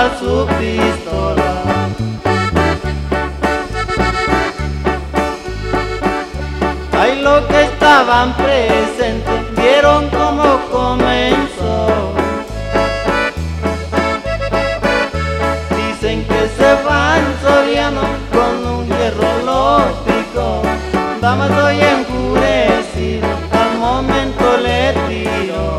apuntaba su pistola. Ay, los que estaban presentes vieron cómo comenzó. Dicen que Seban Soriano con un hierro lo picó. Dama, soy enfurecido, al momento le tiró.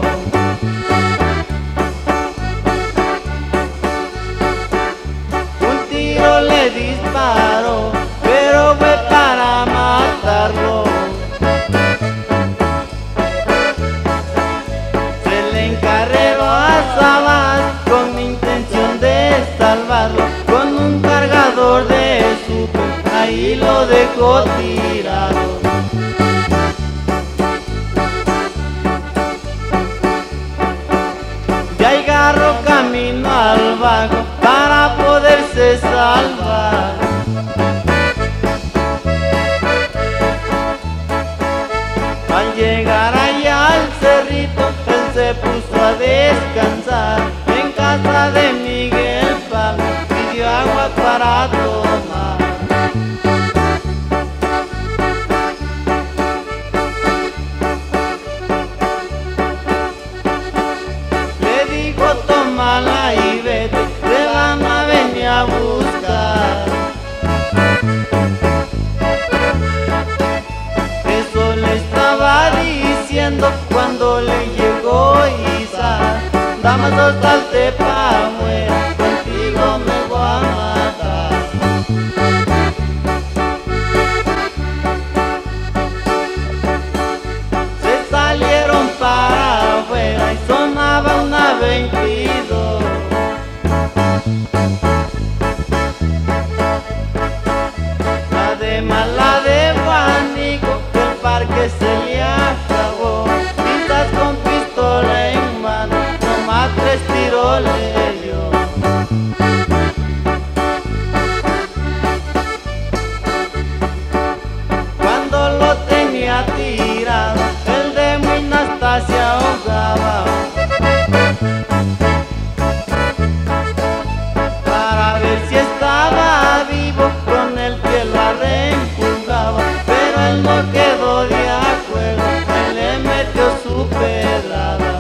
Un tiro le disparó, pero fue para matarlo. Se le encarreró a Sabas con intención de salvarlo. Con un cargador de super, ahí lo dejó tirado. Ya agarró camino al bajo para poderse salvar. Al llegar allá al cerrito, él se puso a descansar. En casa de Miguel Palma pidió agua para tomar. Le dijo: tómala y vete, te van a venir a buscar. Eso le estaba diciendo cuando le llegó Isa. Dama, salte pa' afuera, contigo me voy a matar. Se salieron para afuera y sonaba una 22. La de mala de Juanico, el parque se le acabó. Quizás con pistola en mano, nomás 3 tiros le dio. Cuando lo tenía tirado, el de Muinasta se ahogaba. Para ver si estaba vivo, con el pie lo arrempujaba. Pero él no quedó de acuerdo, él le metió su pedrada.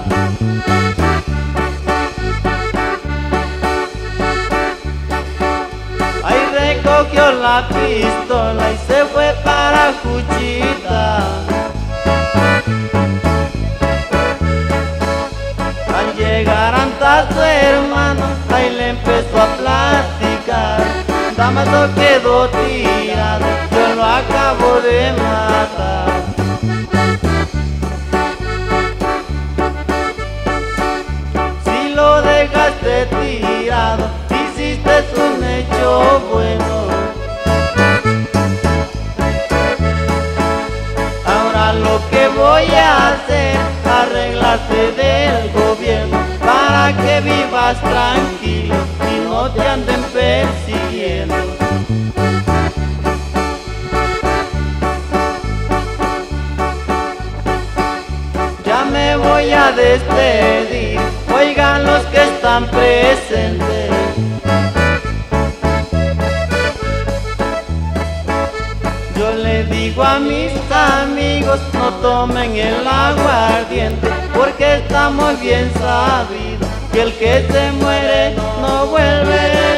Ahí recogió la pistola y se fue para Juchita. Al llegar ante su hermano, ahí le empezó a platicar. Dama, no quedó tirado, yo lo acabo de matar. Si lo dejaste tirado, hiciste un hecho bueno. Ahora lo que voy a hacer, arreglarte del gobierno para que vivas tranquilo y no te anden persiguiendo. Ya me voy a despedir, oigan los que están presentes. Yo le digo a mis amigos, no tomen el aguardiente, porque está muy bien sabido que el que se muere no vuelve.